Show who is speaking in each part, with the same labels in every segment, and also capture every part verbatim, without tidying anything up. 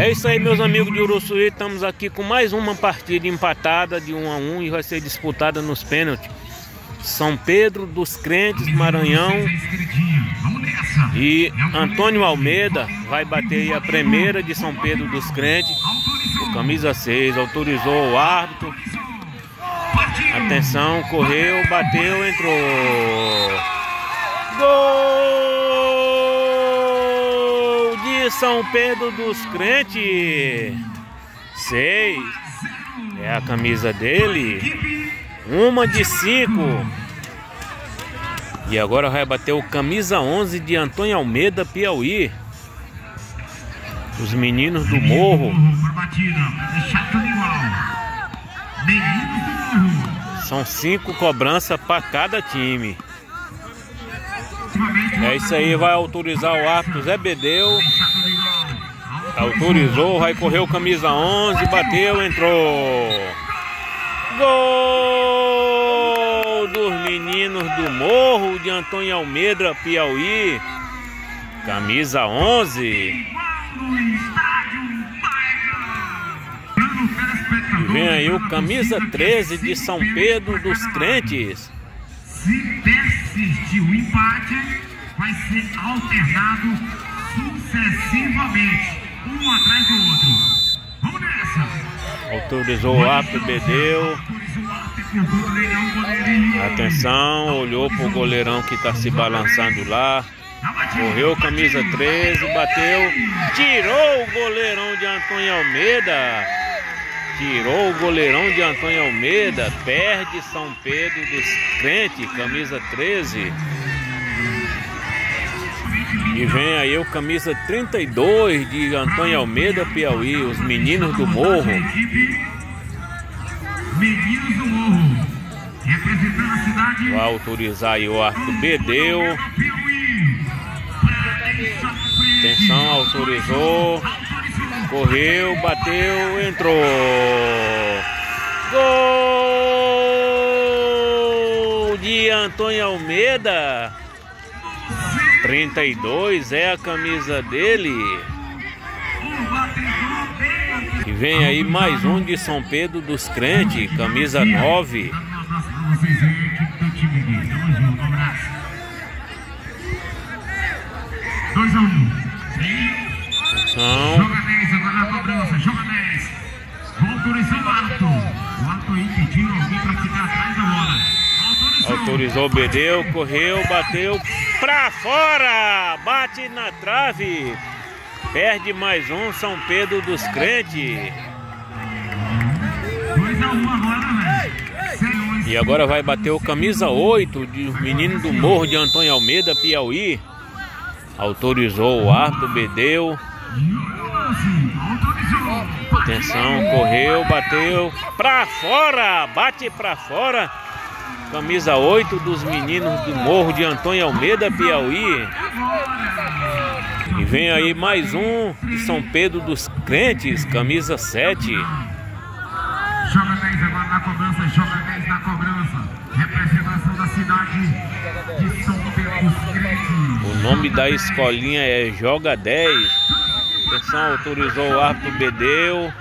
Speaker 1: É isso aí, meus amigos de Uruçuí. Estamos aqui com mais uma partida empatada de um a um e vai ser disputada nos pênaltis. São Pedro dos Crentes, Maranhão, e Antônio Almeida vai bater aí a primeira de São Pedro dos Crentes. O camisa seis autorizou o árbitro. Atenção, correu, bateu, entrou. Gol de São Pedro dos Crentes. Seis. É a camisa dele. Uma de cinco. E agora vai bater o camisa onze de Antônio Almeida, Piauí. Os meninos do Morro. São cinco cobranças para cada time. É isso aí, vai autorizar o árbitro Zé Bedeu. Autorizou, vai correr o camisa onze, bateu, entrou. Gol dos meninos do Morro de Antônio Almeida, Piauí. Camisa onze. E vem aí o camisa treze de São Pedro dos Crentes.
Speaker 2: Se persistir o empate, vai ser alternado sucessivamente, um atrás do outro. Vamos nessa!
Speaker 1: Autorizou o árbitro Bedeu. Atenção, olhou pro goleirão que tá se balançando lá. Correu camisa treze, bateu, tirou o goleirão de Antônio Almeida. Tirou o goleirão de Antônio Almeida. Perde São Pedro dos Crentes, camisa treze. E vem aí o camisa trinta e dois de Antônio Almeida, Piauí. Os meninos do Morro.
Speaker 2: Meninos do Morro, representando a cidade.
Speaker 1: Vai autorizar aí o árbitro Bedeu. Atenção, autorizou. Correu, bateu, entrou. Gol de Antônio Almeida. trinta e dois é a camisa dele. E vem aí mais um de São Pedro dos Crentes, camisa nove.
Speaker 2: dois a um.
Speaker 1: Atenção.
Speaker 2: Joga dez agora na cobrança, joga dez. Autorizou o árbitro. O árbitro aí pediu alguém para ficar atrás da bola. Autorizou.
Speaker 1: Autorizou o Bedeu, correu, bateu pra fora. Bate na trave. Perde mais um São Pedro dos Crentes.
Speaker 2: dois a um agora, velho.
Speaker 1: E agora vai bater o camisa oito de menino do Morro de Antônio Almeida, Piauí. Autorizou o árbitro Bedeu. Atenção, correu, bateu pra fora, bate pra fora. Camisa oito dos meninos do Morro de Antônio Almeida, Piauí. E vem aí mais um de São Pedro dos Crentes, camisa sete.
Speaker 2: Joga dez agora na cobrança, joga dez na cobrança. Representação da cidade de São Pedro dos Crentes.
Speaker 1: O nome da escolinha é Joga dez. Atenção, autorizou o árbitro Bedeu.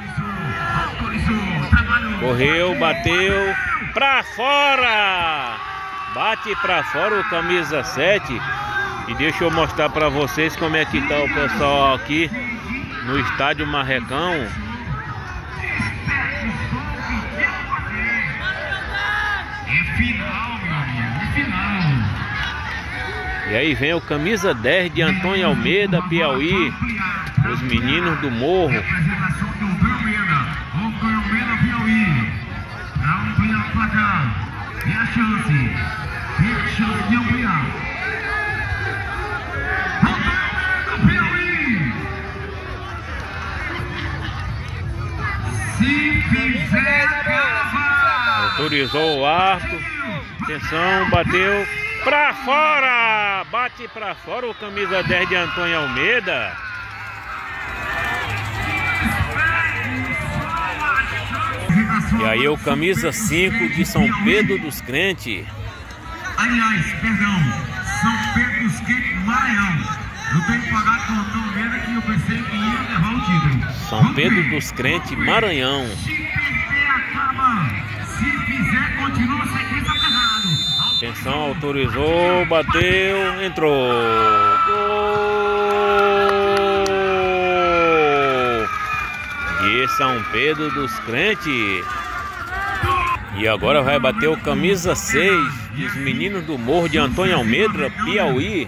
Speaker 1: Correu, bateu pra fora. Bate pra fora o camisa sete. E deixa eu mostrar pra vocês como é que tá o pessoal aqui no estádio Marrecão.
Speaker 2: É final, meu amigo, é final.
Speaker 1: E aí vem o camisa dez de Antônio Almeida, Piauí. Os meninos do Morro.
Speaker 2: Representação de Antônio Almeida. Antônio Almeida, Piauí. Pra ampliar o placar. Tem a chance. Tem a chance de ampliar. Antônio Almeida, Piauí. Se fizer cava.
Speaker 1: Autorizou o árbitro. Atenção, bateu pra fora. Bate pra fora o camisa dez de Antônio Almeida. E aí o camisa cinco de São Pedro dos Crentes.
Speaker 2: Aliás, perdão, São Pedro dos Crentes, Maranhão. Eu tenho pagado com tão medo que eu pensei que ia levar o título.
Speaker 1: São Pedro dos Crentes, Maranhão.
Speaker 2: Se perder, acaba. Se fizer, continua sem quem tá errado.
Speaker 1: Atenção, autorizou, bateu, entrou. Gol! De São Pedro dos Crentes. E agora vai bater o camisa seis dos meninos do Morro de Antônio Almeida, Piauí.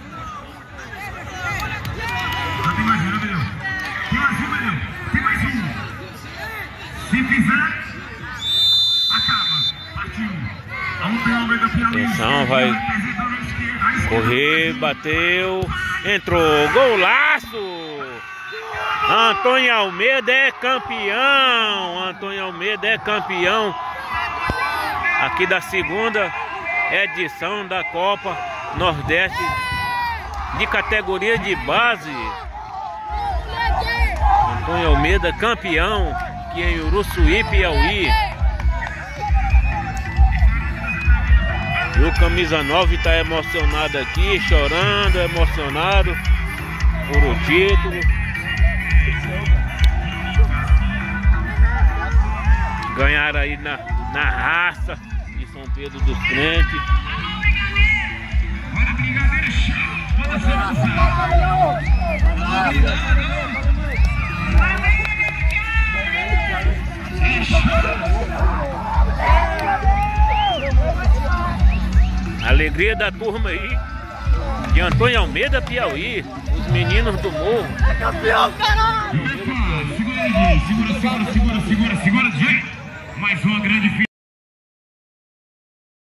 Speaker 2: Tem mais um, Tem mais um, Meneu. Tem mais um. Se fizer, acaba. Partiu. Antônio Almeida, Piauí.
Speaker 1: Atenção, vai correr, bateu, entrou. Golaço! Antônio Almeida é campeão. Antônio Almeida é campeão aqui da segunda edição da Copa Nordeste de categoria de base. Antônio Almeida campeão aqui em Uruçuí, Piauí. E o camisa nove está emocionado aqui, chorando, emocionado por o título. Ganharam aí na, na raça de São Pedro dos Crentes.
Speaker 2: Olha a brigadeira chata. Pode ser
Speaker 1: Alegria da turma aí de Antônio Almeida, Piauí. Os meninos do morro.
Speaker 3: É campeão, caralho!
Speaker 2: Segura aí, segura, segura, segura, segura, segura, segura. Mais uma grande